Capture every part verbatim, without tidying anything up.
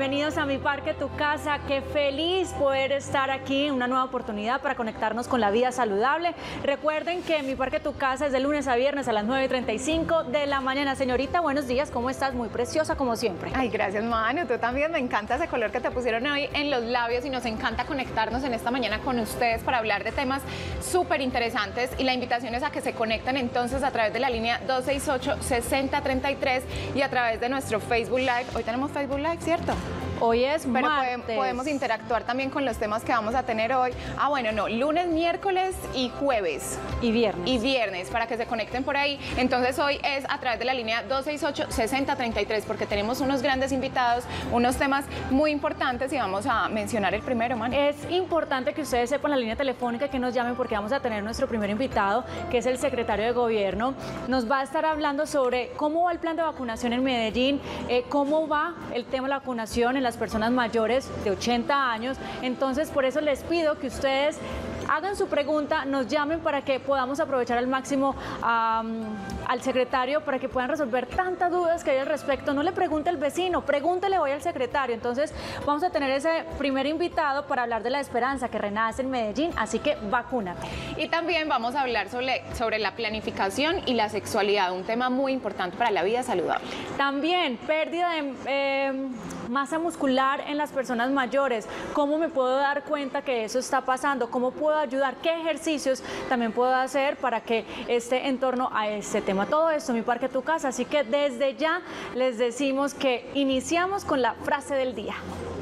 bienvenidos a Mi Parque, Tu Casa. Qué feliz poder estar aquí en una nueva oportunidad para conectarnos con la vida saludable. Recuerden que Mi Parque, Tu Casa es de lunes a viernes a las nueve y treinta y cinco de la mañana. Señorita, buenos días, ¿cómo estás? Muy preciosa como siempre. Ay, gracias, Manu. Tú también, me encanta ese color que te pusieron hoy en los labios y nos encanta conectarnos en esta mañana con ustedes para hablar de temas súper interesantes, y la invitación es a que se conecten entonces a través de la línea dos seis ocho, seis cero tres tres y a través de nuestro Facebook Live. Hoy tenemos Facebook Live, ¿cierto? Hoy es Pero martes. Podemos, podemos interactuar también con los temas que vamos a tener hoy. Ah, bueno, no, lunes, miércoles y jueves. Y viernes. Y viernes, para que se conecten por ahí. Entonces hoy es a través de la línea dos seis ocho, seis cero tres tres, porque tenemos unos grandes invitados, unos temas muy importantes, y vamos a mencionar el primero, man. Es importante que ustedes sepan la línea telefónica, que nos llamen, porque vamos a tener nuestro primer invitado, que es el secretario de Gobierno. Nos va a estar hablando sobre cómo va el plan de vacunación en Medellín, eh, cómo va el tema de la vacunación en las personas mayores de ochenta años. Entonces, por eso les pido que ustedes hagan su pregunta, nos llamen para que podamos aprovechar al máximo um, al secretario, para que puedan resolver tantas dudas que hay al respecto. No le pregunte al vecino, pregúntele hoy al secretario. Entonces, vamos a tener ese primer invitado para hablar de la esperanza que renace en Medellín, así que vacúnate. Y también vamos a hablar sobre, sobre la planificación y la sexualidad, un tema muy importante para la vida saludable. También pérdida de eh, masa muscular en las personas mayores. ¿Cómo me puedo dar cuenta que eso está pasando? ¿Cómo puedo ayudar? ¿Qué ejercicios también puedo hacer para que esté en torno a este tema? Todo esto, Mi Parque, Tu Casa. Así que desde ya les decimos que iniciamos con la frase del día.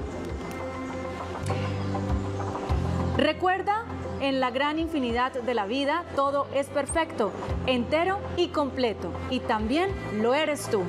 Recuerda, en la gran infinidad de la vida, todo es perfecto, entero y completo. Y también lo eres tú.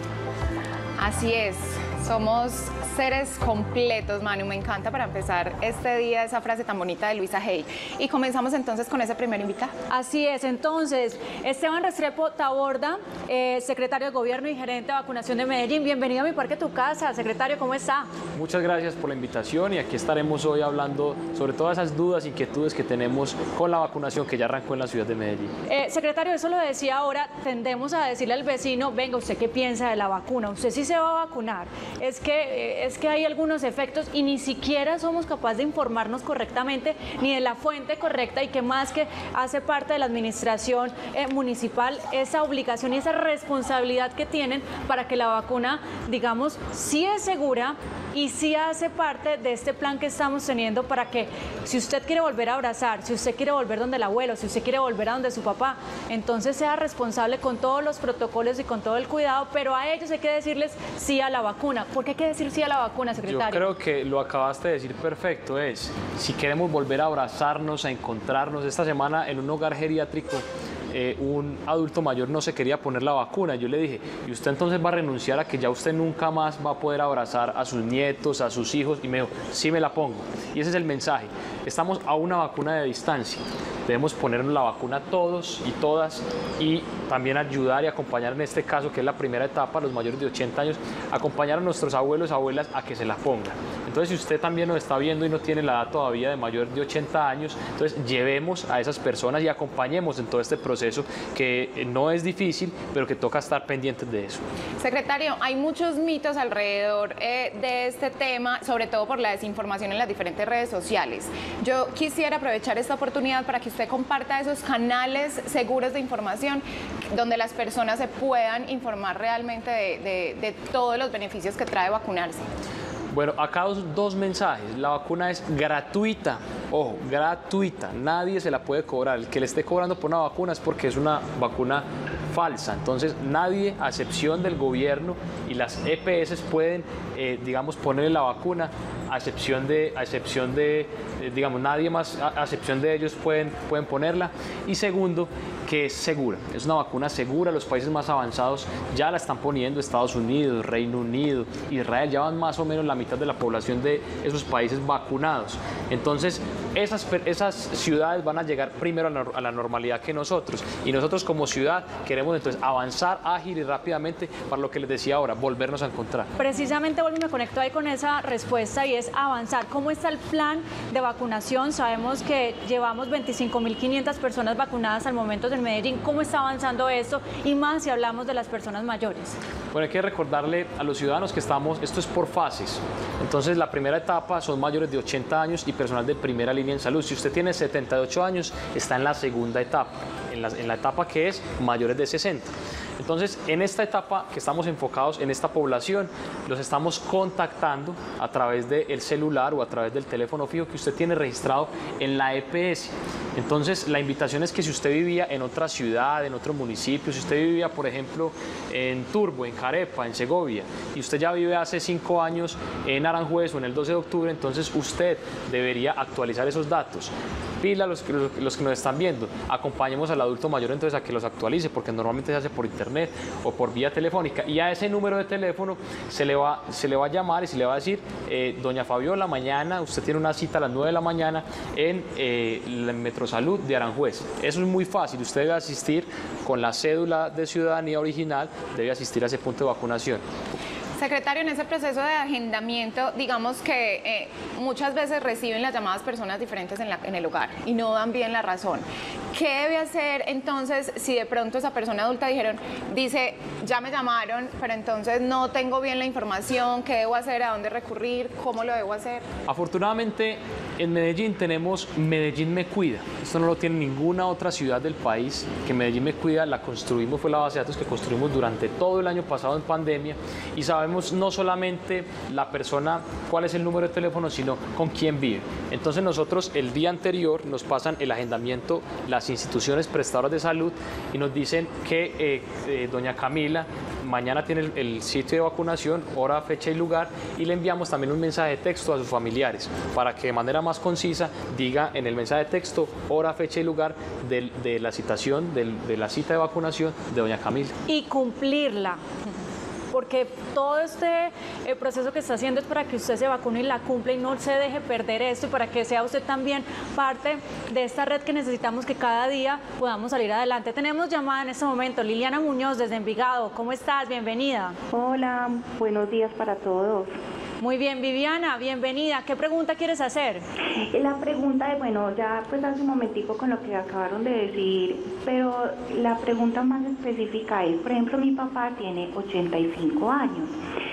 Así es, somos seres completos, Manu. Me encanta para empezar este día esa frase tan bonita de Luisa Hay. Y comenzamos entonces con ese primer invitado. Así es, entonces, Esteban Restrepo Taborda, eh, secretario de Gobierno y gerente de vacunación de Medellín. Bienvenido a Mi Parque, Tu Casa. Secretario, ¿cómo está? Muchas gracias por la invitación, y aquí estaremos hoy hablando sobre todas esas dudas, inquietudes que tenemos con la vacunación que ya arrancó en la ciudad de Medellín. Eh, secretario, eso lo decía ahora, tendemos a decirle al vecino, venga, ¿usted qué piensa de la vacuna? ¿Usted sí se va a vacunar? Es que... Eh, es que hay algunos efectos y ni siquiera somos capaces de informarnos correctamente ni de la fuente correcta, y que más que hace parte de la administración eh, municipal esa obligación y esa responsabilidad que tienen para que la vacuna, digamos, sí es segura y sí hace parte de este plan que estamos teniendo, para que si usted quiere volver a abrazar, si usted quiere volver donde el abuelo, si usted quiere volver a donde su papá, entonces sea responsable con todos los protocolos y con todo el cuidado, pero a ellos hay que decirles sí a la vacuna. ¿Por qué hay que decir sí a la vacuna, secretario? Yo creo que lo acabaste de decir perfecto. Es, si queremos volver a abrazarnos, a encontrarnos. Esta semana en un hogar geriátrico, Eh, un adulto mayor no se quería poner la vacuna. Yo le dije, ¿y usted entonces va a renunciar a que ya usted nunca más va a poder abrazar a sus nietos, a sus hijos? Y me dijo, sí, me la pongo. Y ese es el mensaje. Estamos a una vacuna de distancia. Debemos ponernos la vacuna todos y todas, y también ayudar y acompañar, en este caso, que es la primera etapa, los mayores de ochenta años, acompañar a nuestros abuelos y abuelas a que se la pongan. Entonces, si usted también nos está viendo y no tiene la edad todavía de mayor de ochenta años, entonces llevemos a esas personas y acompañemos en todo este proceso, que no es difícil, pero que toca estar pendientes de eso. Secretario, hay muchos mitos alrededor eh, de este tema, sobre todo por la desinformación en las diferentes redes sociales. Yo quisiera aprovechar esta oportunidad para que usted comparta esos canales seguros de información donde las personas se puedan informar realmente de, de, de todos los beneficios que trae vacunarse. Bueno, acá dos, dos mensajes. La vacuna es gratuita, ojo, gratuita, nadie se la puede cobrar. El que le esté cobrando por una vacuna es porque es una vacuna falsa. Entonces, nadie, a excepción del gobierno y las E P S, pueden, eh, digamos, ponerle la vacuna, a excepción de, a excepción de eh, digamos, nadie más, a, a excepción de ellos, pueden, pueden ponerla. Y segundo, que es segura, es una vacuna segura. Los países más avanzados ya la están poniendo, Estados Unidos, Reino Unido, Israel, ya van más o menos la mitad de la población de esos países vacunados. Entonces, esas, esas ciudades van a llegar primero a la, a la normalidad que nosotros, y nosotros como ciudad queremos entonces avanzar ágil y rápidamente para lo que les decía ahora, volvernos a encontrar. Precisamente, vuelvo y me conecto ahí con esa respuesta, y es avanzar. ¿Cómo está el plan de vacunación? Sabemos que llevamos veinticinco mil quinientas personas vacunadas al momento nosotros en Medellín, ¿cómo está avanzando esto? Y más si hablamos de las personas mayores. Bueno, hay que recordarle a los ciudadanos que estamos, esto es por fases. Entonces, la primera etapa son mayores de ochenta años y personal de primera línea en salud. Si usted tiene setenta y ocho años, está en la segunda etapa, en la, en la etapa que es mayores de sesenta. Entonces, en esta etapa que estamos enfocados en esta población, los estamos contactando a través del celular o a través del teléfono fijo que usted tiene registrado en la E P S. Entonces, la invitación es que si usted vivía en otra ciudad, en otro municipio, si usted vivía, por ejemplo, en Turbo, en Carepa, en Segovia, y usted ya vive hace cinco años en Aranjuez o en el doce de octubre, entonces usted debería actualizar esos datos. Pila los, los, los que nos están viendo, acompañemos al adulto mayor entonces a que los actualice, porque normalmente se hace por internet o por vía telefónica, y a ese número de teléfono se le va, se le va a llamar y se le va a decir, eh, doña Fabiola, mañana usted tiene una cita a las nueve de la mañana en eh, la Metrosalud de Aranjuez. Eso es muy fácil, usted debe asistir con la cédula de ciudadanía original, debe asistir a ese punto de vacunación. Secretario, en ese proceso de agendamiento, digamos que eh, muchas veces reciben las llamadas personas diferentes en, la, en el hogar y no dan bien la razón. ¿Qué debe hacer entonces si de pronto esa persona adulta dijeron, dice, ya me llamaron, pero entonces no tengo bien la información, qué debo hacer, a dónde recurrir, cómo lo debo hacer? Afortunadamente, en Medellín tenemos Medellín Me Cuida. Esto no lo tiene ninguna otra ciudad del país, que Medellín Me Cuida la construimos, fue la base de datos que construimos durante todo el año pasado en pandemia, y sabemos no solamente la persona cuál es el número de teléfono, sino con quién vive. Entonces nosotros el día anterior nos pasan el agendamiento las instituciones prestadoras de salud y nos dicen que eh, eh, doña Camila mañana tiene el, el sitio de vacunación, hora, fecha y lugar, y le enviamos también un mensaje de texto a sus familiares para que de manera más concisa diga en el mensaje de texto hora, fecha y lugar de, de la citación, de, de la cita de vacunación de doña Camila. Y cumplirla. Porque todo este eh, proceso que está haciendo es para que usted se vacune y la cumpla y no se deje perder esto, y para que sea usted también parte de esta red que necesitamos que cada día podamos salir adelante. Tenemos llamada en este momento, Liliana Muñoz desde Envigado. ¿Cómo estás? Bienvenida. Hola, buenos días para todos. Muy bien, Viviana, bienvenida. ¿Qué pregunta quieres hacer? La pregunta es, bueno, ya pues hace un momentico con lo que acabaron de decir, pero la pregunta más específica es, por ejemplo, mi papá tiene ochenta y cinco años.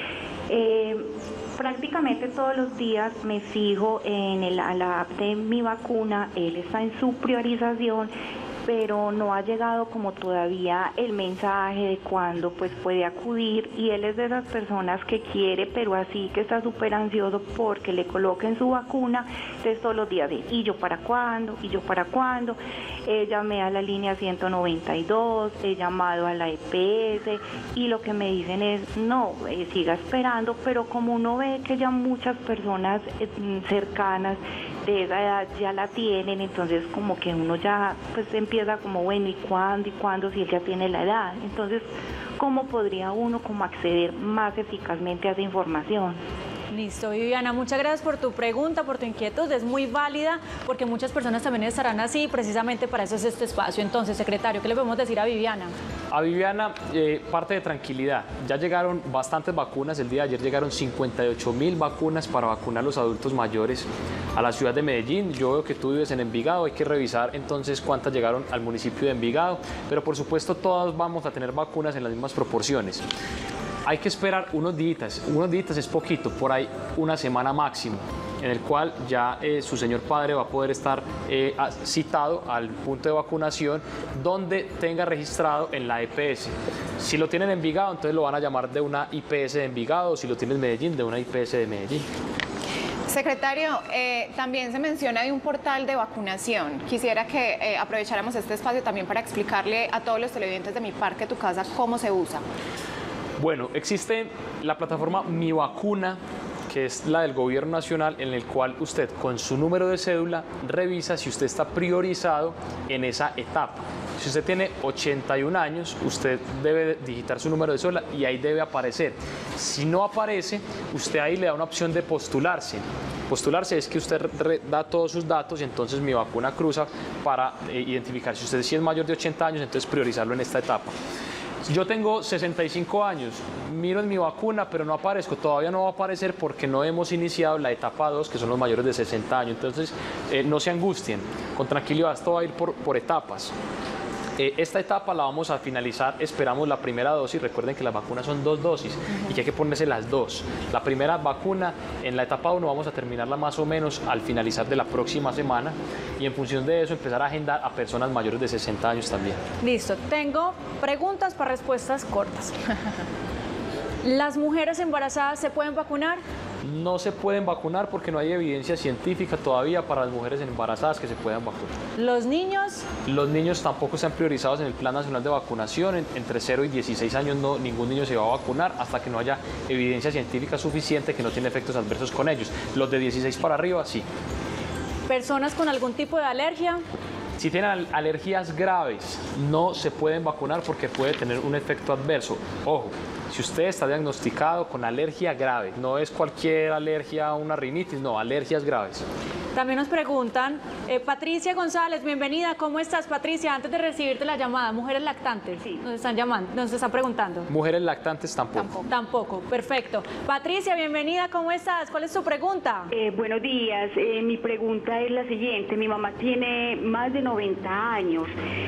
Eh, prácticamente todos los días me fijo en el, la app de Mi Vacuna, él está en su priorización, pero no ha llegado como todavía el mensaje de cuándo pues puede acudir, y él es de esas personas que quiere, pero así que está súper ansioso porque le coloquen su vacuna. Entonces todos los días de, ¿y yo para cuándo? ¿Y yo para cuándo? Eh, llamé a la línea ciento noventa y dos, he llamado a la E P S y lo que me dicen es, no, eh, siga esperando, pero como uno ve que ya muchas personas eh, cercanas de esa edad ya la tienen, entonces como que uno ya pues empieza como, bueno, ¿y cuándo? ¿Y cuándo? Si él ya tiene la edad. Entonces, ¿cómo podría uno como acceder más eficazmente a esa información? Listo, Viviana, muchas gracias por tu pregunta, por tu inquietud, es muy válida porque muchas personas también estarán así, precisamente para eso es este espacio. Entonces, secretario, ¿qué le podemos decir a Viviana? A Viviana, eh, parte de tranquilidad, ya llegaron bastantes vacunas, el día de ayer llegaron cincuenta y ocho mil vacunas para vacunar a los adultos mayores a la ciudad de Medellín. Yo veo que tú vives en Envigado, hay que revisar entonces cuántas llegaron al municipio de Envigado, pero por supuesto todas vamos a tener vacunas en las mismas proporciones. Hay que esperar unos días, unos días es poquito, por ahí una semana máximo, en el cual ya eh, su señor padre va a poder estar eh, citado al punto de vacunación donde tenga registrado en la E P S. Si lo tienen en Envigado, entonces lo van a llamar de una I P S de Envigado, o si lo tienen en Medellín, de una I P S de Medellín. Secretario, eh, también se menciona de un portal de vacunación. Quisiera que eh, aprovecháramos este espacio también para explicarle a todos los televidentes de Mi Parque Tu Casa cómo se usa. Bueno, existe la plataforma Mi Vacuna, que es la del gobierno nacional, en el cual usted con su número de cédula revisa si usted está priorizado en esa etapa. Si usted tiene ochenta y un años, usted debe digitar su número de cédula y ahí debe aparecer. Si no aparece, usted ahí le da una opción de postularse. Postularse es que usted da todos sus datos y entonces Mi Vacuna cruza para eh, identificar si usted sí es mayor de ochenta años, entonces priorizarlo en esta etapa. Yo tengo sesenta y cinco años, miro en Mi Vacuna, pero no aparezco, todavía no va a aparecer porque no hemos iniciado la etapa dos, que son los mayores de sesenta años, entonces eh, no se angustien, con tranquilidad, esto va a ir por, por etapas. Eh, esta etapa la vamos a finalizar, esperamos la primera dosis, recuerden que las vacunas son dos dosis uh-huh. y que hay que ponerse las dos. La primera vacuna en la etapa uno vamos a terminarla más o menos al finalizar de la próxima semana y en función de eso empezar a agendar a personas mayores de sesenta años también. Listo, tengo preguntas para respuestas cortas. ¿Las mujeres embarazadas se pueden vacunar? No se pueden vacunar porque no hay evidencia científica todavía para las mujeres embarazadas que se puedan vacunar. ¿Los niños? Los niños tampoco están priorizados en el Plan Nacional de Vacunación. En, entre cero y dieciséis años no, ningún niño se va a vacunar hasta que no haya evidencia científica suficiente que no tiene efectos adversos con ellos. Los de dieciséis para arriba, sí. ¿Personas con algún tipo de alergia? Si tienen alergias graves, no se pueden vacunar porque puede tener un efecto adverso. Ojo, si usted está diagnosticado con alergia grave, no es cualquier alergia a una rinitis, no, alergias graves. También nos preguntan, eh, Patricia González, bienvenida, ¿cómo estás, Patricia? Antes de recibirte la llamada, mujeres lactantes, sí. nos están llamando, nos están preguntando. Mujeres lactantes tampoco. Tampoco, tampoco. Perfecto. Patricia, bienvenida, ¿cómo estás? ¿Cuál es tu pregunta? Eh, buenos días, eh, mi pregunta es la siguiente, mi mamá tiene más de noventa años,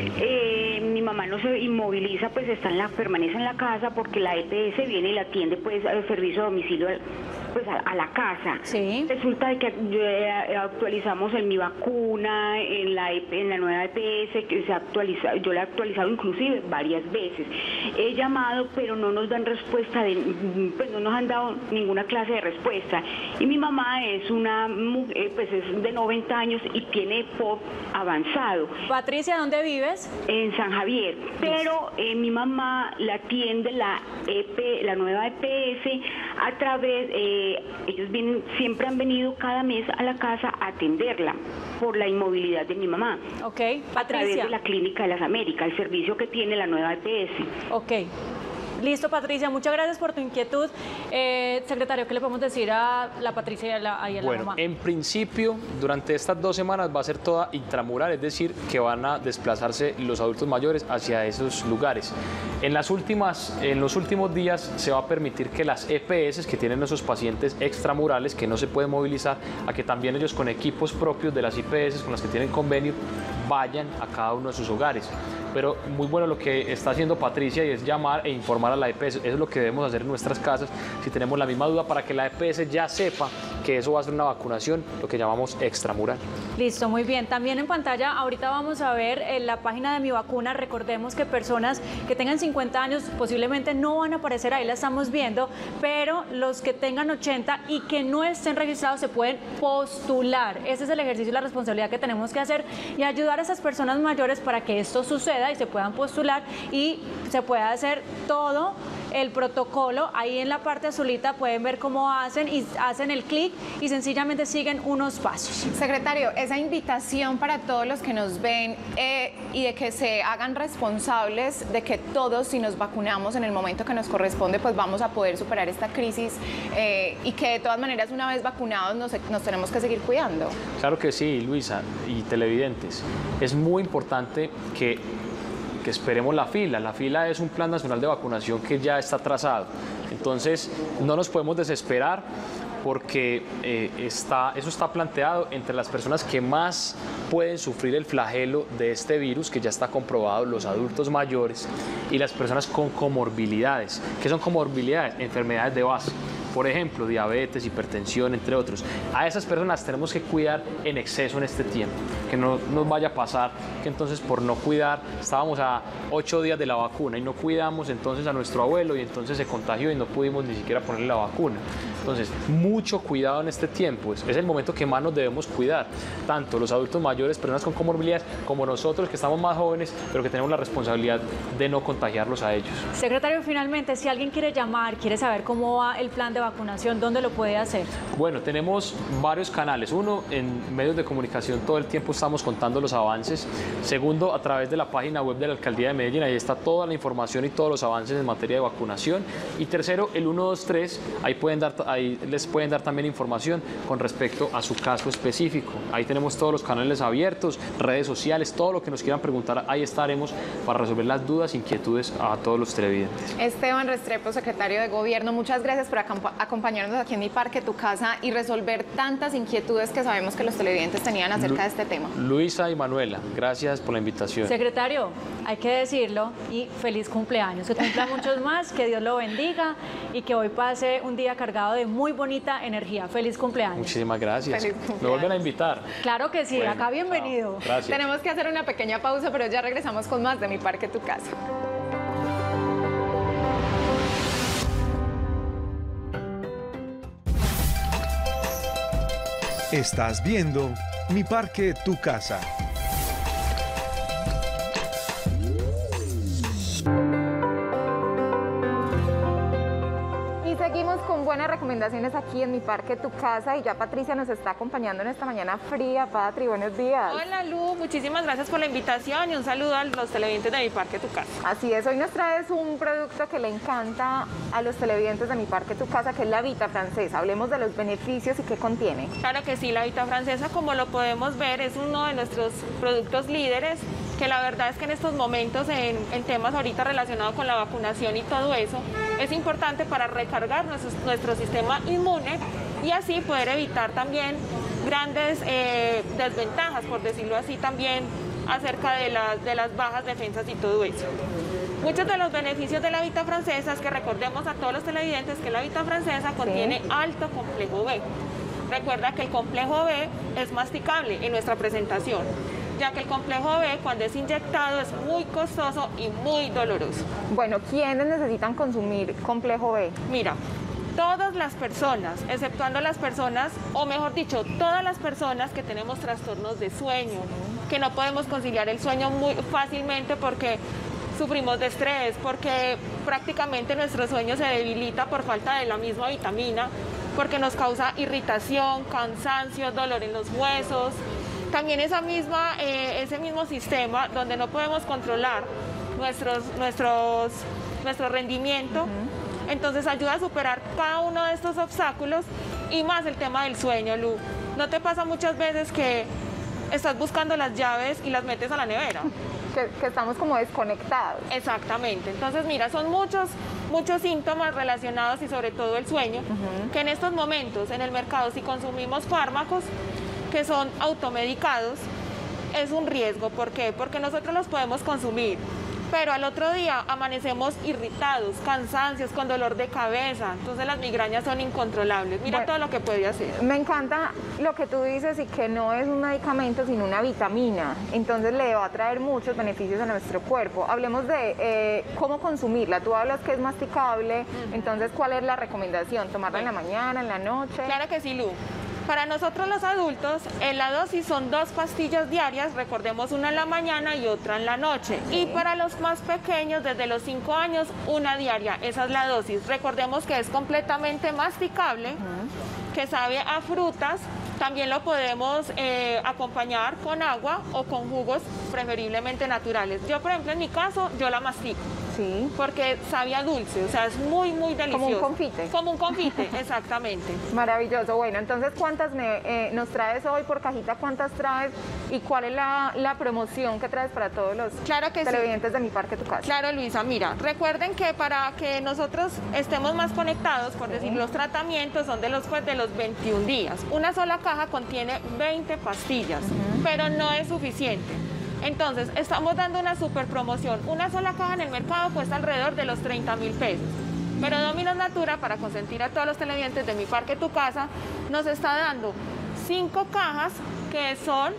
eh, mi mamá no se inmoviliza, pues está en la, permanece en la casa porque la E P S viene y la atiende pues al servicio de domicilio pues a, a la casa. Sí. Resulta de que eh, actualizamos en mi vacuna, en la, en la nueva E P S, que se actualiza, yo la he actualizado inclusive varias veces. He llamado, pero no nos dan respuesta, de, pues no nos han dado ninguna clase de respuesta. Y mi mamá es una mujer, pues es de noventa años y tiene P O C avanzado. Patricia, ¿dónde vives? En San Javier, pero eh, mi mamá la atiende la E P, la nueva E P S a través, eh, ellos vienen, siempre han venido cada mes a la casa a atenderla por la inmovilidad de mi mamá. Ok, Patricia. A través de la Clínica de las Américas, el servicio que tiene la nueva E P S. Ok. Listo, Patricia, muchas gracias por tu inquietud. Eh, secretario, ¿qué le podemos decir a la Patricia y a la, y a la bueno, mamá? En principio, durante estas dos semanas va a ser toda intramural, es decir, que van a desplazarse los adultos mayores hacia esos lugares. En, las últimas, en los últimos días se va a permitir que las E P S que tienen esos pacientes extramurales que no se pueden movilizar, a que también ellos con equipos propios de las I P S con las que tienen convenio, vayan a cada uno de sus hogares. Pero muy bueno lo que está haciendo Patricia y es llamar e informar a la E P S. Eso es lo que debemos hacer en nuestras casas si tenemos la misma duda, para que la E P S ya sepa que eso va a ser una vacunación, lo que llamamos extramural. Listo, muy bien. También en pantalla ahorita vamos a ver en la página de Mi Vacuna. Recordemos que personas que tengan cincuenta años posiblemente no van a aparecer, ahí la estamos viendo, pero los que tengan ochenta y que no estén registrados se pueden postular. Ese es el ejercicio y la responsabilidad que tenemos que hacer y ayudar a esas personas mayores para que esto suceda y se puedan postular y se pueda hacer todo el protocolo. Ahí en la parte azulita pueden ver cómo hacen y hacen el clic y sencillamente siguen unos pasos. Secretario, esa invitación para todos los que nos ven eh, y de que se hagan responsables de que todos, si nos vacunamos en el momento que nos corresponde, pues vamos a poder superar esta crisis eh, y que de todas maneras una vez vacunados nos, nos tenemos que seguir cuidando. Claro que sí, Luisa y televidentes. Es muy importante que que esperemos la fila. La fila es un plan nacional de vacunación que ya está trazado. Entonces, no nos podemos desesperar porque eh, está, eso está planteado entre las personas que más pueden sufrir el flagelo de este virus, que ya está comprobado, los adultos mayores y las personas con comorbilidades. ¿Qué son comorbilidades? Enfermedades de base. Por ejemplo, diabetes, hipertensión, entre otros. A esas personas tenemos que cuidar en exceso en este tiempo, que no nos vaya a pasar que entonces por no cuidar, estábamos a ocho días de la vacuna y no cuidamos entonces a nuestro abuelo y entonces se contagió y no pudimos ni siquiera ponerle la vacuna. Entonces, mucho cuidado en este tiempo, es, es el momento que más nos debemos cuidar, tanto los adultos mayores, personas con comorbilidades, como nosotros que estamos más jóvenes, pero que tenemos la responsabilidad de no contagiarlos a ellos. Secretario, finalmente, si alguien quiere llamar, quiere saber cómo va el plan de vacunación, ¿dónde lo puede hacer? Bueno, tenemos varios canales. Uno, en medios de comunicación todo el tiempo estamos contando los avances. Segundo, a través de la página web de la Alcaldía de Medellín, ahí está toda la información y todos los avances en materia de vacunación. Y tercero, el uno dos tres, ahí, pueden dar, ahí les pueden dar también información con respecto a su caso específico. Ahí tenemos todos los canales abiertos, redes sociales, todo lo que nos quieran preguntar, ahí estaremos para resolver las dudas, inquietudes a todos los televidentes. Esteban Restrepo, secretario de Gobierno, muchas gracias por acompañarnos aquí en Mi Parque, Tu Casa y resolver tantas inquietudes que sabemos que los televidentes tenían acerca Lu de este tema. Luisa y Manuela, gracias por la invitación. Secretario, hay que decirlo y feliz cumpleaños, que cumpla muchos más, que Dios lo bendiga y que hoy pase un día cargado de muy bonita energía. Feliz cumpleaños. Muchísimas gracias. Feliz cumpleaños. Me vuelven a invitar. Claro que sí, Bueno, acá bienvenido. chao. Gracias. Tenemos que hacer una pequeña pausa, pero ya regresamos con más de Mi Parque, Tu Casa. Estás viendo Mi Parque, Tu Casa. Y seguimos con buenas recomendaciones aquí en Mi Parque, Tu Casa, y ya Patricia nos está acompañando en esta mañana fría. Patri, buenos días. Hola Lu, muchísimas gracias por la invitación y un saludo a los televidentes de Mi Parque, Tu Casa. Así es, hoy nos traes un producto que le encanta a los televidentes de Mi Parque, Tu Casa, que es la Vita Francesa. Hablemos de los beneficios y qué contiene. Claro que sí, la Vita Francesa, como lo podemos ver, es uno de nuestros productos líderes, que la verdad es que en estos momentos, en, en temas ahorita relacionados con la vacunación y todo eso, es importante para recargar nuestro, nuestro sistema inmune y así poder evitar también grandes eh, desventajas, por decirlo así, también acerca de, la, de las bajas defensas y todo eso. Muchos de los beneficios de la Vita Francesa es que recordemos a todos los televidentes que la Vita Francesa contiene sí. alto complejo B. Recuerda que el complejo B es masticable en nuestra presentación, ya que el complejo B cuando es inyectado es muy costoso y muy doloroso. Bueno, ¿quiénes necesitan consumir complejo B? Mira, todas las personas, exceptuando las personas, o mejor dicho, todas las personas que tenemos trastornos de sueño, que no podemos conciliar el sueño muy fácilmente porque sufrimos de estrés, porque prácticamente nuestro sueño se debilita por falta de la misma vitamina, porque nos causa irritación, cansancio, dolor en los huesos. También esa misma, eh, ese mismo sistema donde no podemos controlar nuestros, nuestros, nuestro rendimiento, uh-huh. entonces ayuda a superar cada uno de estos obstáculos y más el tema del sueño, Lu. ¿No te pasa muchas veces que estás buscando las llaves y las metes a la nevera? Que, que estamos como desconectados. Exactamente. Entonces, mira, son muchos, muchos síntomas relacionados y sobre todo el sueño, uh-huh. que en estos momentos en el mercado, si consumimos fármacos que son automedicados, es un riesgo. ¿Por qué? Porque nosotros los podemos consumir, pero al otro día amanecemos irritados, cansancios, con dolor de cabeza, entonces las migrañas son incontrolables. Mira bueno, todo lo que puede hacer. Me encanta lo que tú dices y que no es un medicamento sino una vitamina, entonces le va a traer muchos beneficios a nuestro cuerpo. Hablemos de eh, cómo consumirla. Tú hablas que es masticable, uh-huh. entonces ¿cuál es la recomendación? ¿Tomarla bueno. en la mañana, en la noche? Claro que sí, Lu. Para nosotros los adultos, en la dosis son dos pastillas diarias, recordemos una en la mañana y otra en la noche. Sí. Y para los más pequeños, desde los cinco años, una diaria, esa es la dosis. Recordemos que es completamente masticable, uh-huh. que sabe a frutas, también lo podemos eh, acompañar con agua o con jugos preferiblemente naturales. Yo, por ejemplo, en mi caso, yo la mastico. Sí. Porque sabe a dulce, o sea, es muy, muy delicioso. Como un confite. Como un confite, exactamente. Maravilloso. Bueno, entonces, ¿cuántas me, eh, nos traes hoy por cajita? ¿Cuántas traes? ¿Y cuál es la, la promoción que traes para todos los claro que televidentes sí. de Mi Parque, Tu Casa? Claro, Luisa, mira, recuerden que para que nosotros estemos más conectados, por sí. decir, los tratamientos son de los, pues, de los veintiún días. Una sola caja contiene veinte pastillas, uh-huh. pero no es suficiente. Entonces, estamos dando una super promoción. Una sola caja en el mercado cuesta alrededor de los treinta mil pesos. Pero Dominos Natura, para consentir a todos los televidentes de Mi Parque, Tu Casa, nos está dando cinco cajas que son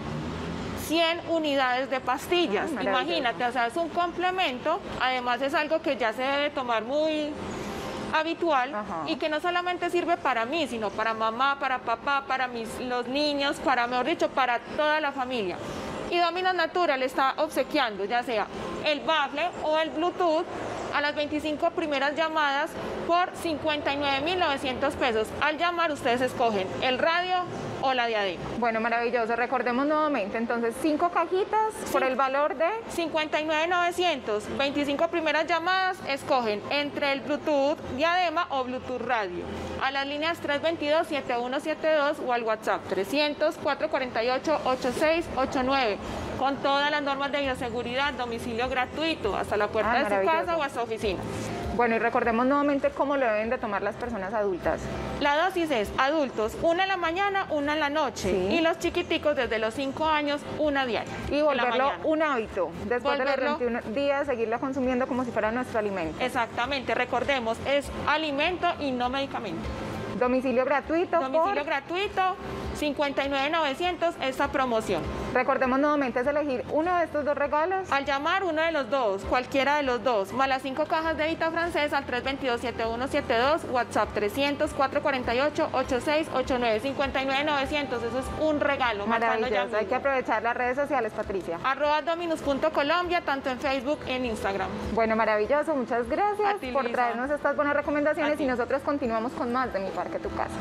cien unidades de pastillas. Ah, imagínate, o sea, es un complemento. Además, es algo que ya se debe tomar muy habitual. Ajá. Y que no solamente sirve para mí, sino para mamá, para papá, para mis, los niños, para, mejor dicho, para toda la familia. Y Dominos Natura le está obsequiando ya sea el bafle o el Bluetooth a las veinticinco primeras llamadas por cincuenta y nueve mil novecientos pesos. Al llamar ustedes escogen el radio o la diadema. Bueno, maravilloso. Recordemos nuevamente, entonces, cinco cajitas sí. por el valor de cincuenta y nueve mil novecientos. veinticinco primeras llamadas escogen entre el Bluetooth diadema o Bluetooth radio. A las líneas tres dos dos, siete uno siete dos o al WhatsApp trescientos, cuatrocientos cuarenta y ocho, ochenta y seis ochenta y nueve. Con todas las normas de bioseguridad, domicilio gratuito, hasta la puerta ah, de su casa o a su oficina. Bueno, y recordemos nuevamente cómo lo deben de tomar las personas adultas. La dosis es adultos, una en la mañana, una en la noche. Sí. Y los chiquiticos desde los cinco años, una diaria. Y en la volverlo mañana. un hábito. Después Volverlo- de los veintiún días, seguirlo consumiendo como si fuera nuestro alimento. Exactamente, recordemos, es alimento y no medicamento. Domicilio gratuito. Domicilio por... gratuito, cincuenta y nueve mil novecientos esta promoción. Recordemos nuevamente, es elegir uno de estos dos regalos. Al llamar uno de los dos, cualquiera de los dos, más las cinco cajas de Vita Francés al tres dos dos, siete uno siete dos, WhatsApp trescientos, cuatrocientos cuarenta y ocho, ochenta y seis ochenta y nueve, cincuenta y nueve mil novecientos, eso es un regalo. marcando ya Maravilloso, hay que mismo. aprovechar las redes sociales, Patricia. Arroba dominus punto colombia, tanto en Facebook y en Instagram. Bueno, maravilloso, muchas gracias A ti, por Luisa. traernos estas buenas recomendaciones A ti. y nosotros continuamos con más de Mi Parque, Tu Casa.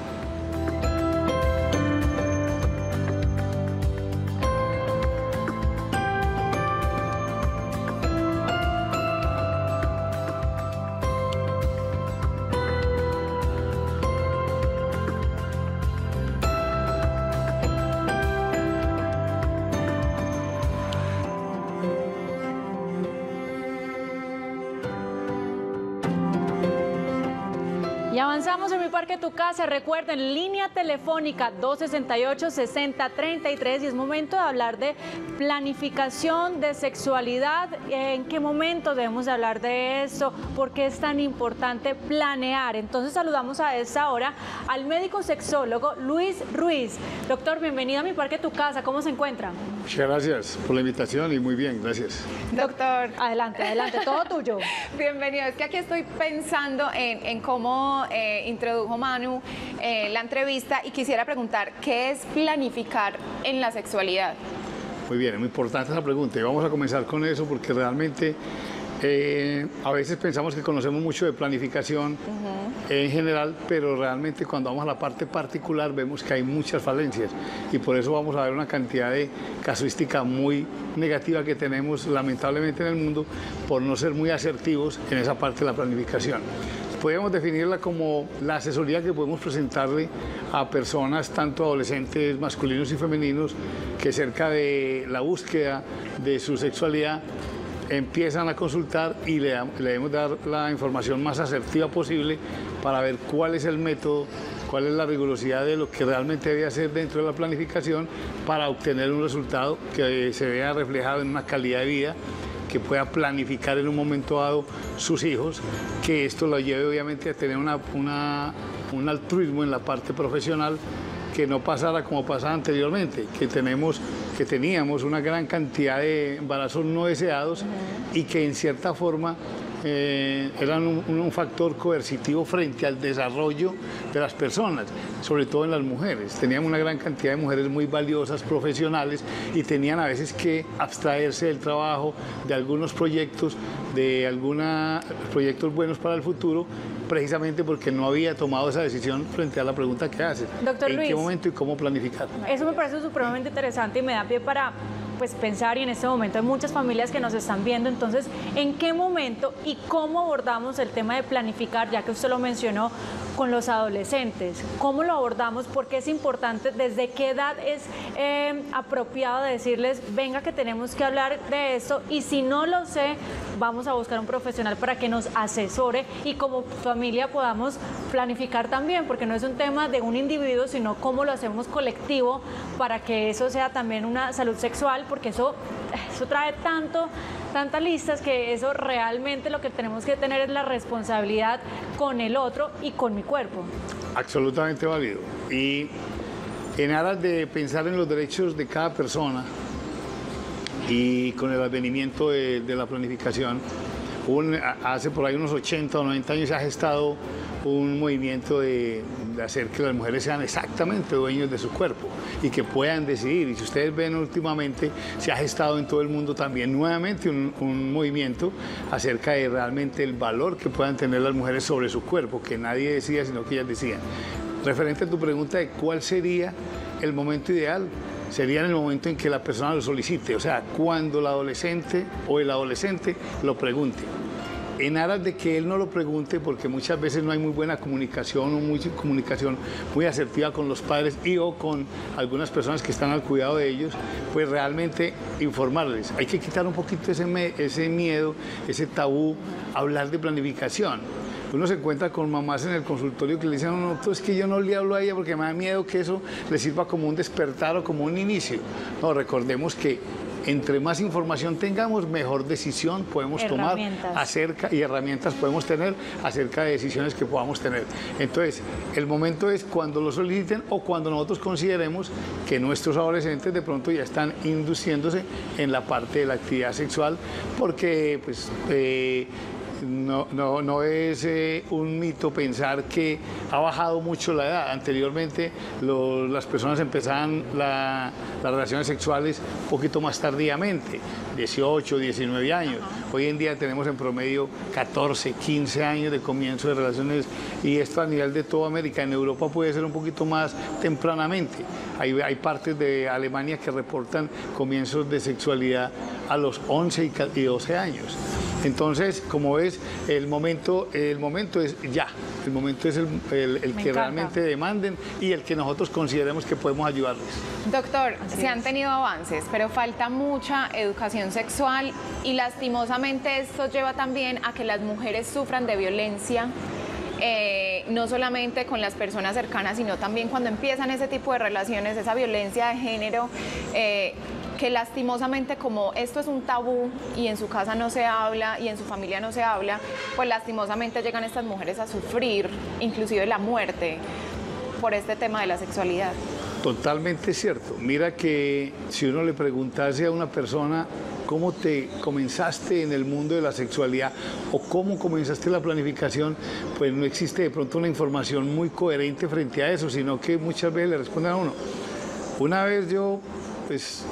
Y avanzamos en Mi Parque, Tu Casa. Recuerden, línea telefónica dos sesenta y ocho, sesenta treinta y tres, y es momento de hablar de planificación, de sexualidad. ¿En qué momento debemos de hablar de eso? ¿Por qué es tan importante planear? Entonces saludamos a esta hora al médico sexólogo Luis Ruiz. Doctor, bienvenido a Mi Parque, Tu Casa. ¿Cómo se encuentra? Muchas gracias por la invitación y muy bien, gracias. Doctor, Adelante, adelante, todo tuyo. bienvenido. Es que aquí estoy pensando en, en cómo eh, introdujo Manu eh, la entrevista y quisiera preguntar, ¿qué es planificar en la sexualidad? Muy bien, es muy importante esa pregunta y vamos a comenzar con eso porque realmente eh, a veces pensamos que conocemos mucho de planificación uh-huh. en general, pero realmente cuando vamos a la parte particular vemos que hay muchas falencias y por eso vamos a ver una cantidad de casuística muy negativa que tenemos lamentablemente en el mundo por no ser muy asertivos en esa parte de la planificación. Podemos definirla como la asesoría que podemos presentarle a personas, tanto adolescentes masculinos y femeninos, que cerca de la búsqueda de su sexualidad empiezan a consultar y le, le debemos dar la información más asertiva posible para ver cuál es el método, cuál es la rigurosidad de lo que realmente debe hacer dentro de la planificación para obtener un resultado que se vea reflejado en una calidad de vida, que pueda planificar en un momento dado sus hijos, que esto lo lleve obviamente a tener una, una, un altruismo en la parte profesional, que no pasara como pasaba anteriormente, que, tenemos, que teníamos una gran cantidad de embarazos no deseados uh-huh. y que en cierta forma eh, eran un, un factor coercitivo frente al desarrollo de las personas, sobre todo en las mujeres. Teníamos una gran cantidad de mujeres muy valiosas, profesionales, y tenían a veces que abstraerse del trabajo, de algunos proyectos, de algunos proyectos buenos para el futuro, precisamente porque no había tomado esa decisión frente a la pregunta que hace. Doctor ¿En Luis, qué momento y cómo planificar? Eso me parece supremamente interesante y me da pie para pues, pensar, y en este momento hay muchas familias que nos están viendo, entonces, ¿en qué momento y cómo abordamos el tema de planificar, ya que usted lo mencionó, con los adolescentes? ¿Cómo lo abordamos? Porque es importante, ¿desde qué edad es eh, apropiado decirles, venga que tenemos que hablar de esto? Y si no lo sé, vamos a buscar un profesional para que nos asesore y como familia podamos planificar también, porque no es un tema de un individuo, sino cómo lo hacemos colectivo para que eso sea también una salud sexual, porque eso, eso trae tanto, tantas listas que eso realmente lo que tenemos que tener es la responsabilidad con el otro y con mi cuerpo. Absolutamente válido. Y en aras de pensar en los derechos de cada persona y con el advenimiento de, de la planificación, un, hace por ahí unos ochenta o noventa años se ha gestado un movimiento de, de hacer que las mujeres sean exactamente dueños de su cuerpo y que puedan decidir. Y si ustedes ven últimamente, se ha gestado en todo el mundo también nuevamente un, un movimiento acerca de realmente el valor que puedan tener las mujeres sobre su cuerpo, que nadie decía, sino que ellas decían. Referente a tu pregunta de cuál sería el momento ideal, sería en el momento en que la persona lo solicite, o sea, cuando la adolescente o el adolescente lo pregunte. en aras de que él no lo pregunte, porque muchas veces no hay muy buena comunicación o muy, comunicación muy asertiva con los padres y o con algunas personas que están al cuidado de ellos, pues realmente informarles. Hay que quitar un poquito ese, me, ese miedo, ese tabú, hablar de planificación. Uno se encuentra con mamás en el consultorio que le dicen, no, no, es que yo no le hablo a ella porque me da miedo que eso le sirva como un despertar o como un inicio. No, recordemos que entre más información tengamos, mejor decisión podemos tomar acerca y herramientas podemos tener acerca de decisiones que podamos tener. Entonces, el momento es cuando lo soliciten o cuando nosotros consideremos que nuestros adolescentes de pronto ya están induciéndose en la parte de la actividad sexual, porque pues eh, No, no, no es eh, un mito pensar que ha bajado mucho la edad. Anteriormente lo, las personas empezaban la, las relaciones sexuales un poquito más tardíamente, dieciocho, diecinueve años. Hoy en día tenemos en promedio catorce, quince años de comienzo de relaciones, y esto a nivel de toda América. En Europa puede ser un poquito más tempranamente. Hay, hay partes de Alemania que reportan comienzos de sexualidad a los once y doce años. Entonces, como ves, el momento, el momento es ya, el momento es el, el, el que realmente demanden y el que nosotros consideremos que podemos ayudarles. Doctor, se han tenido avances, pero falta mucha educación sexual y lastimosamente esto lleva también a que las mujeres sufran de violencia. Eh, no solamente con las personas cercanas, sino también cuando empiezan ese tipo de relaciones, esa violencia de género, eh, que lastimosamente, como esto es un tabú y en su casa no se habla y en su familia no se habla, pues lastimosamente llegan estas mujeres a sufrir inclusive la muerte por este tema de la sexualidad. Totalmente cierto. Mira que si uno le preguntase a una persona cómo te comenzaste en el mundo de la sexualidad o cómo comenzaste la planificación, pues no existe de pronto una información muy coherente frente a eso, sino que muchas veces le responden a uno. Una vez yo, pues,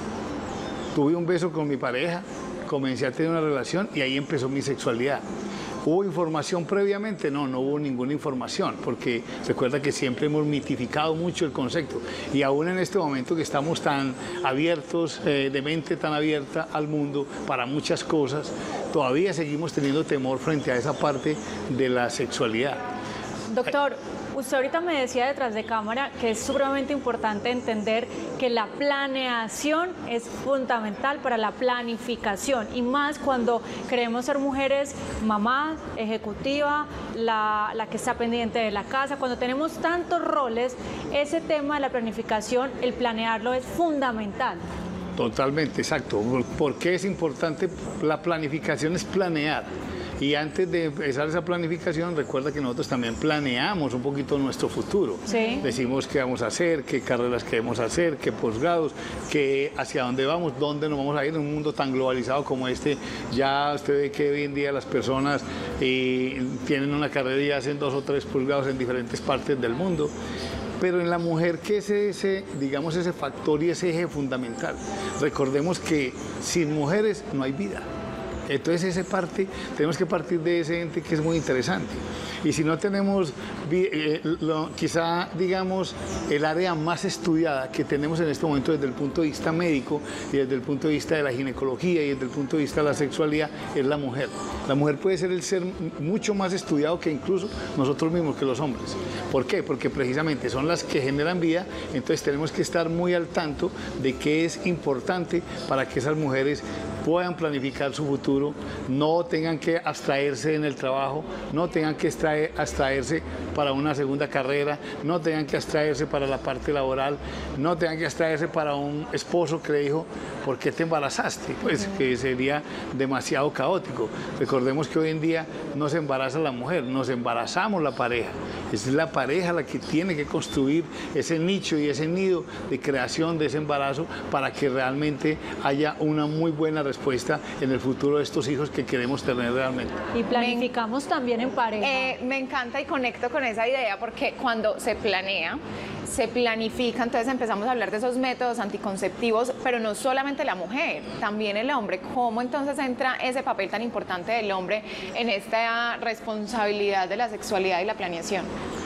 tuve un beso con mi pareja, comencé a tener una relación y ahí empezó mi sexualidad. ¿Hubo información previamente? No, no hubo ninguna información, porque recuerda que siempre hemos mitificado mucho el concepto. Y aún en este momento que estamos tan abiertos, eh, de mente tan abierta al mundo para muchas cosas, todavía seguimos teniendo temor frente a esa parte de la sexualidad. Doctor, usted ahorita me decía detrás de cámara que es supremamente importante entender que la planeación es fundamental para la planificación, y más cuando queremos ser mujeres mamás, ejecutiva, la, la que está pendiente de la casa. Cuando tenemos tantos roles, ese tema de la planificación, el planearlo es fundamental. Totalmente, exacto. ¿Por qué es importante? La planificación es planear. Y antes de empezar esa planificación, recuerda que nosotros también planeamos un poquito nuestro futuro. Sí. Decimos qué vamos a hacer, qué carreras queremos hacer, qué posgrados, qué, hacia dónde vamos, dónde nos vamos a ir en un mundo tan globalizado como este. Ya usted ve que hoy en día las personas eh, tienen una carrera y hacen dos o tres posgrados en diferentes partes del mundo. Pero en la mujer, ¿qué es ese, digamos, ese factor y ese eje fundamental? Recordemos que sin mujeres no hay vida. Entonces, esa parte, tenemos que partir de ese ente que es muy interesante. Y si no tenemos, eh, lo, quizá, digamos, el área más estudiada que tenemos en este momento desde el punto de vista médico y desde el punto de vista de la ginecología y desde el punto de vista de la sexualidad, es la mujer. La mujer puede ser el ser mucho más estudiado que incluso nosotros mismos, que los hombres. ¿Por qué? Porque precisamente son las que generan vida, entonces tenemos que estar muy al tanto de qué es importante para que esas mujeres puedan planificar su futuro, no tengan que abstraerse en el trabajo, no tengan que extraer, abstraerse para una segunda carrera, no tengan que abstraerse para la parte laboral, no tengan que abstraerse para un esposo que le dijo, ¿por qué te embarazaste? Pues que sería demasiado caótico. Recordemos que hoy en día no se embaraza la mujer, nos embarazamos la pareja. Es la pareja la que tiene que construir ese nicho y ese nido de creación de ese embarazo para que realmente haya una muy buena respuesta en el futuro de estos hijos que queremos tener realmente. Y planificamos me, también en pareja. Eh, me encanta y conecto con esa idea, porque cuando se planea, se planifica, entonces empezamos a hablar de esos métodos anticonceptivos, pero no solamente la mujer, también el hombre. ¿Cómo entonces entra ese papel tan importante del hombre en esta responsabilidad de la sexualidad y la planeación?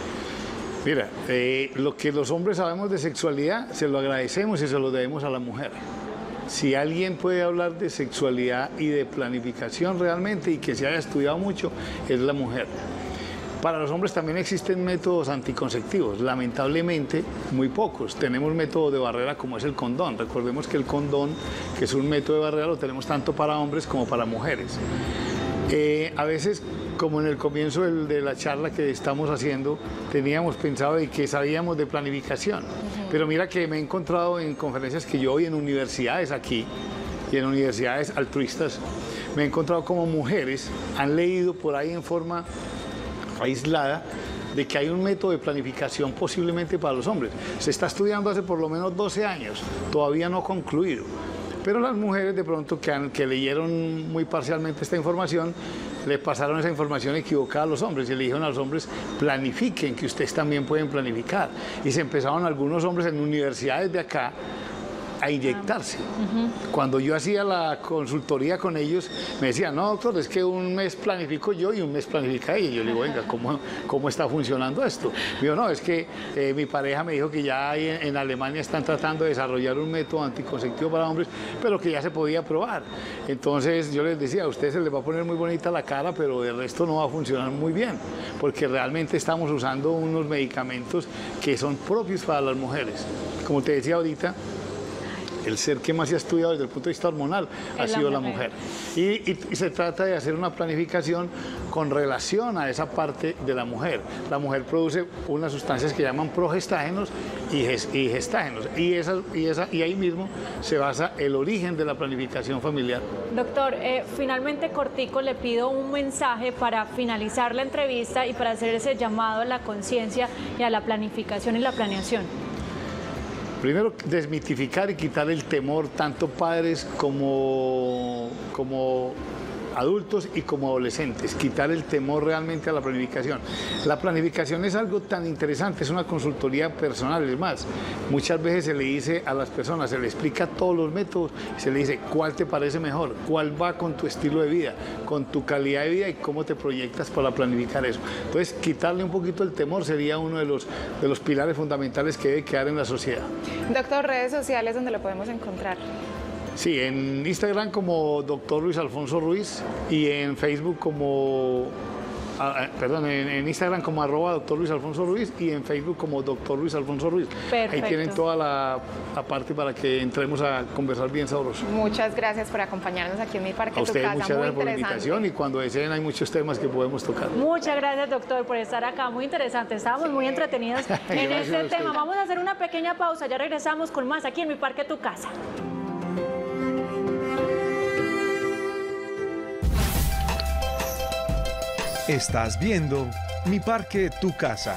Mira, eh, lo que los hombres sabemos de sexualidad se lo agradecemos y se lo debemos a la mujer. si alguien puede hablar de sexualidad y de planificación realmente y que se haya estudiado mucho, es la mujer. Para los hombres también existen métodos anticonceptivos, lamentablemente muy pocos. Tenemos métodos de barrera como es el condón. Recordemos que el condón, que es un método de barrera, lo tenemos tanto para hombres como para mujeres. Eh, a veces, como en el comienzo del, de la charla que estamos haciendo, teníamos pensado de que sabíamos de planificación. Uh-huh. Pero mira que me he encontrado en conferencias que yo doy en universidades aquí y en universidades altruistas, me he encontrado como mujeres han leído por ahí en forma aislada de que hay un método de planificación posiblemente para los hombres. Se está estudiando hace por lo menos doce años, todavía no concluido. Pero las mujeres de pronto que, han, que leyeron muy parcialmente esta información, le pasaron esa información equivocada a los hombres y le dijeron a los hombres, planifiquen, que ustedes también pueden planificar. Y se empezaron algunos hombres en universidades de acá a inyectarse. Uh-huh. Cuando yo hacía la consultoría con ellos, me decían, no, doctor, es que un mes planifico yo y un mes planifica ella. Y yo le digo, venga, ¿cómo, cómo está funcionando esto? Me dijo, no, es que eh, mi pareja me dijo que ya en, en Alemania están tratando de desarrollar un método anticonceptivo para hombres, pero que ya se podía probar. Entonces yo les decía, a ustedes se les va a poner muy bonita la cara, pero de resto no va a funcionar muy bien, porque realmente estamos usando unos medicamentos que son propios para las mujeres. Como te decía ahorita, el ser que más se ha estudiado desde el punto de vista hormonal ha sido la mujer. Y, y, y se trata de hacer una planificación con relación a esa parte de la mujer. La mujer produce unas sustancias que llaman progestágenos y, ges, y gestágenos. Y, esa, y, esa, y ahí mismo se basa el origen de la planificación familiar. Doctor, eh, finalmente cortico le pido un mensaje para finalizar la entrevista y para hacer ese llamado a la conciencia y a la planificación y la planeación. Primero, desmitificar y quitar el temor, tanto padres como, como adultos y como adolescentes, quitar el temor realmente a la planificación. La planificación es algo tan interesante, es una consultoría personal, es más, muchas veces se le dice a las personas, se le explica todos los métodos, se le dice cuál te parece mejor, cuál va con tu estilo de vida, con tu calidad de vida y cómo te proyectas para planificar eso. Entonces, quitarle un poquito el temor sería uno de los, de los pilares fundamentales que debe quedar en la sociedad. Doctor, redes sociales donde lo podemos encontrar. Sí, en Instagram como doctor Luis Alfonso Ruiz y en Facebook como, ah, perdón, en, en Instagram como arroba doctor Luis Alfonso Ruiz y en Facebook como doctor Luis Alfonso Ruiz. Perfecto. Ahí tienen toda la, la parte para que entremos a conversar bien sabroso. Muchas gracias por acompañarnos aquí en Mi Parque, a Tu ustedes Casa. muchas gracias por la invitación y cuando deseen hay muchos temas que podemos tocar. Muchas gracias, doctor, por estar acá. Muy interesante. Estábamos sí. muy entretenidos en este tema. Vamos a hacer una pequeña pausa. Ya regresamos con más aquí en Mi Parque, Tu Casa. Estás viendo Mi Parque, Tu Casa.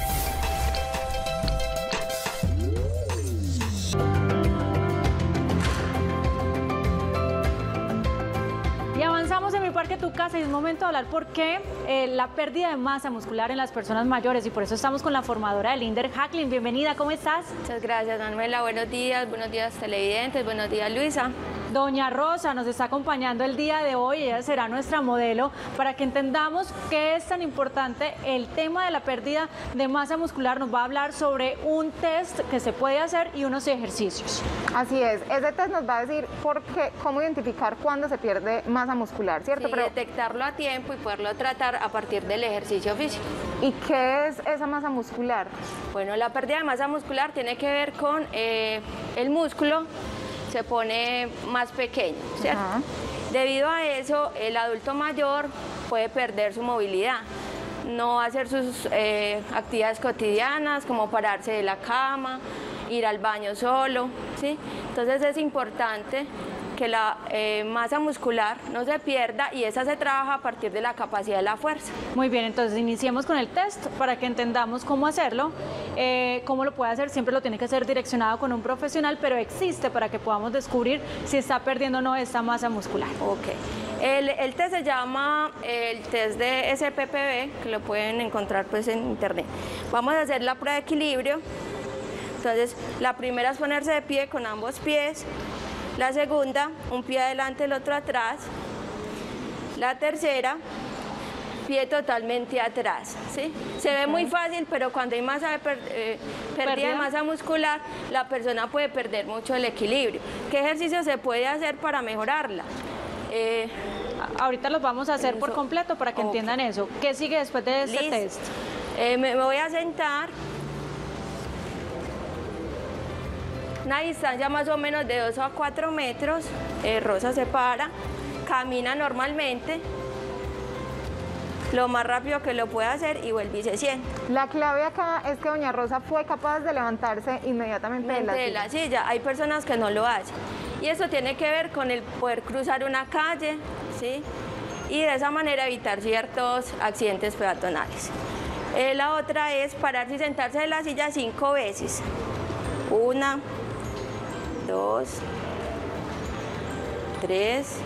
Y avanzamos en Mi Parque, Tu Casa y es momento de hablar por qué eh, la pérdida de masa muscular en las personas mayores y por eso estamos con la formadora del INDER, Jacqueline. Bienvenida, ¿cómo estás? Muchas gracias, Manuela. Buenos días, buenos días televidentes, buenos días, Luisa. Doña Rosa nos está acompañando el día de hoy, ella será nuestra modelo para que entendamos qué es tan importante el tema de la pérdida de masa muscular. Nos va a hablar sobre un test que se puede hacer y unos ejercicios. Así es, ese test nos va a decir por qué, cómo identificar cuándo se pierde masa muscular, ¿cierto? Sí, Pero detectarlo a tiempo y poderlo tratar a partir del ejercicio físico. ¿Y qué es esa masa muscular? Bueno, la pérdida de masa muscular tiene que ver con eh, el músculo se pone más pequeño, ¿cierto? Uh-huh. Debido a eso, el adulto mayor puede perder su movilidad, no hacer sus eh, actividades cotidianas como pararse de la cama, ir al baño solo, ¿sí? Entonces es importante que la eh, masa muscular no se pierda y esa se trabaja a partir de la capacidad de la fuerza. Muy bien, entonces iniciemos con el test para que entendamos cómo hacerlo, eh, cómo lo puede hacer, siempre lo tiene que ser direccionado con un profesional, pero existe para que podamos descubrir si está perdiendo o no esta masa muscular. Ok, el, el test se llama el test de S P P B, que lo pueden encontrar pues en internet. Vamos a hacer la prueba de equilibrio, entonces la primera es ponerse de pie con ambos pies. La segunda, un pie adelante, el otro atrás. La tercera, pie totalmente atrás, ¿sí? Se ve muy fácil, pero cuando hay masa de per, eh, pérdida de masa muscular, la persona puede perder mucho el equilibrio. ¿Qué ejercicio se puede hacer para mejorarla? Eh, Ahorita los vamos a hacer por completo para que okay. entiendan eso. ¿Qué sigue después de este Listo. test? Eh, me, me voy a sentar. Una distancia más o menos de dos a cuatro metros. Eh, Rosa se para, camina normalmente, lo más rápido que lo puede hacer y vuelve y se sienta. La clave acá es que doña Rosa fue capaz de levantarse inmediatamente de la, de la silla. Hay personas que no lo hacen. Y eso tiene que ver con el poder cruzar una calle, ¿sí? Y de esa manera evitar ciertos accidentes peatonales. Eh, la otra es pararse y sentarse de la silla cinco veces. Una, dos, tres,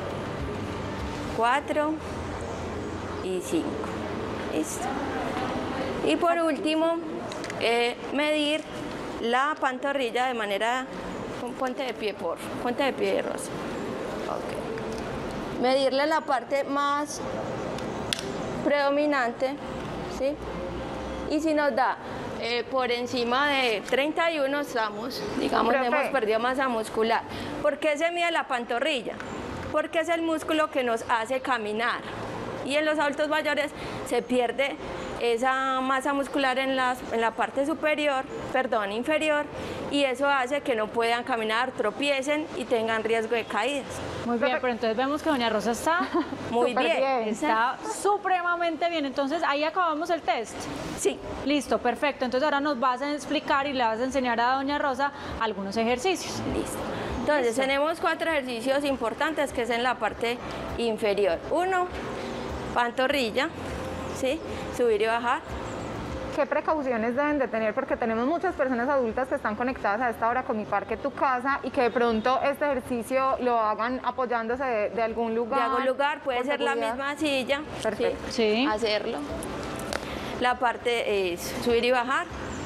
cuatro y cinco. Listo. Y por último, eh, medir la pantorrilla de manera... Ponte de pie, por favor. Ponte de pie, Rosa. Okay. Medirle la parte más predominante, ¿sí? Y si nos da eh, por encima de treinta y uno, estamos, digamos, Profe. hemos perdido masa muscular. ¿Por qué se mide la pantorrilla? Porque es el músculo que nos hace caminar. Y en los adultos mayores se pierde esa masa muscular en, las, en la parte superior, perdón, inferior, y eso hace que no puedan caminar, tropiecen y tengan riesgo de caídas. Muy bien, pero entonces vemos que doña Rosa está muy bien. bien. Está supremamente bien. Entonces, ahí acabamos el test. Sí. Listo, perfecto. Entonces, ahora nos vas a explicar y le vas a enseñar a doña Rosa algunos ejercicios. Listo. Entonces, Listo. tenemos cuatro ejercicios importantes que es en la parte inferior. Uno, pantorrilla, ¿sí? Subir y bajar. ¿Qué precauciones deben de tener? Porque tenemos muchas personas adultas que están conectadas a esta hora con Mi Parque Tu Casa y que de pronto este ejercicio lo hagan apoyándose de, de algún lugar. De algún lugar, puede ser seguridad. la misma silla. Perfecto. ¿sí? Sí. Hacerlo. La parte es subir y bajar.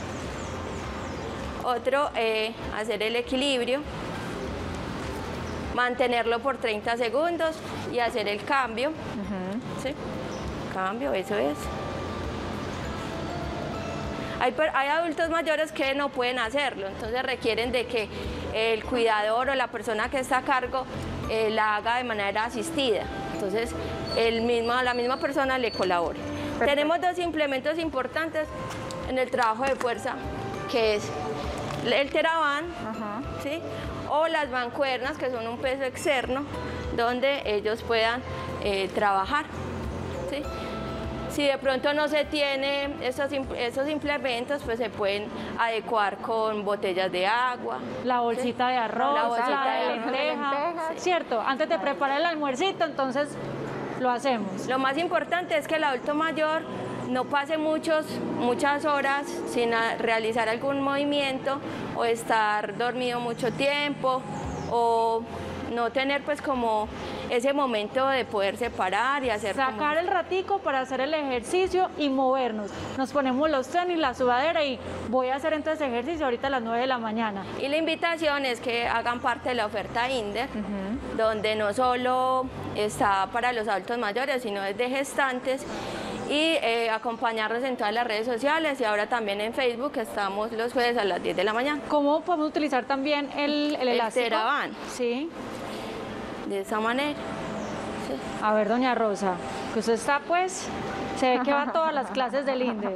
Otro, eh, hacer el equilibrio. Mantenerlo por treinta segundos y hacer el cambio. Uh-huh. ¿Sí? Cambio, eso es. Hay, hay adultos mayores que no pueden hacerlo, entonces requieren de que el cuidador o la persona que está a cargo eh, la haga de manera asistida. Entonces, el mismo, la misma persona le colabore. Perfecto. Tenemos dos implementos importantes en el trabajo de fuerza, que es el Theraband, uh-huh. ¿sí? o las mancuernas, que son un peso externo, donde ellos puedan eh, trabajar. ¿sí? Si de pronto no se tiene esos, esos implementos, pues se pueden adecuar con botellas de agua. La bolsita ¿sí? de arroz, la, bolsita la de, de lenteja, lenteja sí. ¿cierto? Antes de preparar el almuercito, entonces lo hacemos. Lo más importante es que el adulto mayor no pase muchos, muchas horas sin realizar algún movimiento o estar dormido mucho tiempo o no tener pues como ese momento de poderse parar y hacer sacar como... el ratico para hacer el ejercicio y movernos. Nos ponemos los tenis, la sudadera y voy a hacer entonces ejercicio ahorita a las nueve de la mañana. Y la invitación es que hagan parte de la oferta INDER, uh-huh. donde no solo está para los adultos mayores, sino es de gestantes, y eh, acompañarnos en todas las redes sociales y ahora también en Facebook, estamos los jueves a las diez de la mañana. ¿Cómo podemos utilizar también el, el elástico? El Theraband. Sí. De esa manera. Sí. A ver, doña Rosa, que usted está pues, se ve que va a todas las clases del INDER.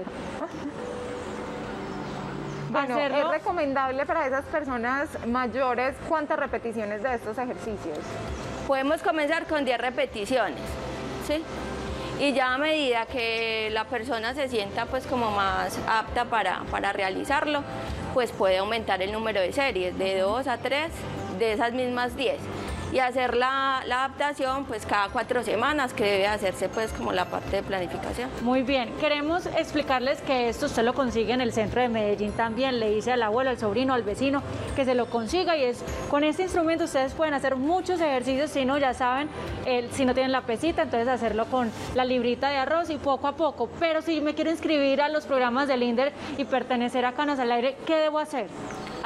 Bueno, Hacerlo. es recomendable para esas personas mayores, ¿cuántas repeticiones de estos ejercicios? Podemos comenzar con diez repeticiones, ¿sí? Y ya a medida que la persona se sienta pues como más apta para, para realizarlo, pues puede aumentar el número de series, de dos a tres, de esas mismas diez. Y hacer la, la adaptación pues cada cuatro semanas, que debe hacerse pues como la parte de planificación. Muy bien, queremos explicarles que esto usted lo consigue en el centro de Medellín también, le dice al abuelo, al sobrino, al vecino que se lo consiga y es con este instrumento ustedes pueden hacer muchos ejercicios, si no ya saben, el, si no tienen la pesita, entonces hacerlo con la librita de arroz y poco a poco, pero si me quiero inscribir a los programas del INDER y pertenecer a Canas al Aire, ¿qué debo hacer?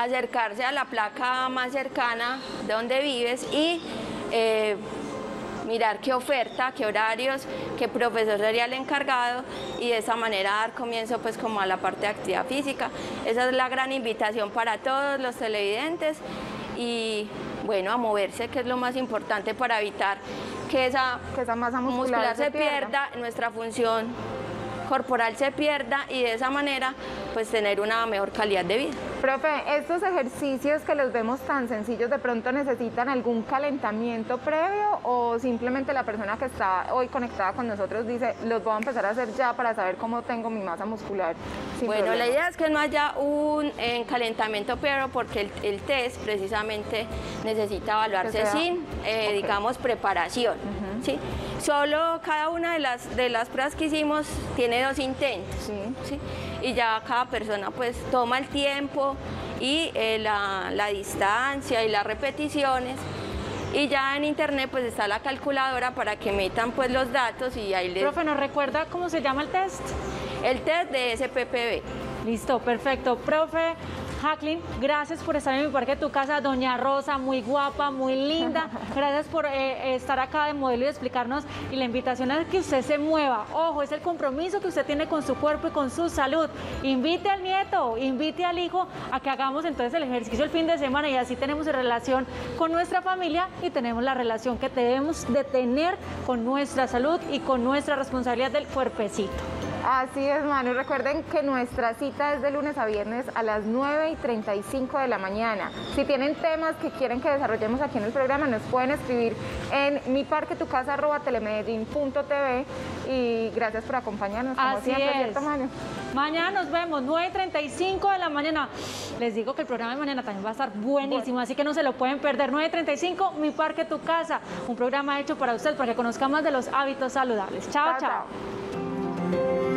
Acercarse a la placa más cercana de donde vives y eh, mirar qué oferta, qué horarios, qué profesor sería el encargado y de esa manera dar comienzo pues como a la parte de actividad física. Esa es la gran invitación para todos los televidentes y bueno, a moverse, que es lo más importante para evitar que esa, que esa masa muscular, muscular se, se pierda, pierda, nuestra función corporal se pierda y de esa manera pues tener una mejor calidad de vida. Profe, estos ejercicios que los vemos tan sencillos, ¿de pronto necesitan algún calentamiento previo o simplemente la persona que está hoy conectada con nosotros dice, los voy a empezar a hacer ya para saber cómo tengo mi masa muscular? Bueno, problema? La idea es que no haya un eh, calentamiento previo porque el, el test precisamente necesita evaluarse sin, eh, okay. digamos, preparación. Uh-huh. ¿Sí? Solo cada una de las, de las pruebas que hicimos tiene dos intentos. Sí. ¿Sí? Y ya cada persona pues toma el tiempo y eh, la, la distancia y las repeticiones y ya en internet pues está la calculadora para que metan pues los datos y ahí les... Profe, ¿nos recuerda cómo se llama el test? El test de S P P B. Listo, perfecto. Profe Jacqueline, gracias por estar en mi parque de tu casa. Doña Rosa, muy guapa, muy linda. Gracias por eh, estar acá de modelo y explicarnos. Y la invitación es que usted se mueva. Ojo, es el compromiso que usted tiene con su cuerpo y con su salud. Invite al nieto, invite al hijo a que hagamos entonces el ejercicio el fin de semana y así tenemos relación con nuestra familia y tenemos la relación que debemos de tener con nuestra salud y con nuestra responsabilidad del cuerpecito. Así es, Manu. Recuerden que nuestra cita es de lunes a viernes a las nueve y treinta y cinco de la mañana. Si tienen temas que quieren que desarrollemos aquí en el programa, nos pueden escribir en miparquetucasa arroba telemedellín punto tv y gracias por acompañarnos. Como Así siempre, es. ¿cierto, Manu? Mañana nos vemos, nueve y treinta y cinco de la mañana. Les digo que el programa de mañana también va a estar buenísimo, bueno. Así que no se lo pueden perder. nueve y treinta y cinco, Mi Parque Tu Casa, un programa hecho para ustedes, para que conozcan más de los hábitos saludables. Chao, chao. chao.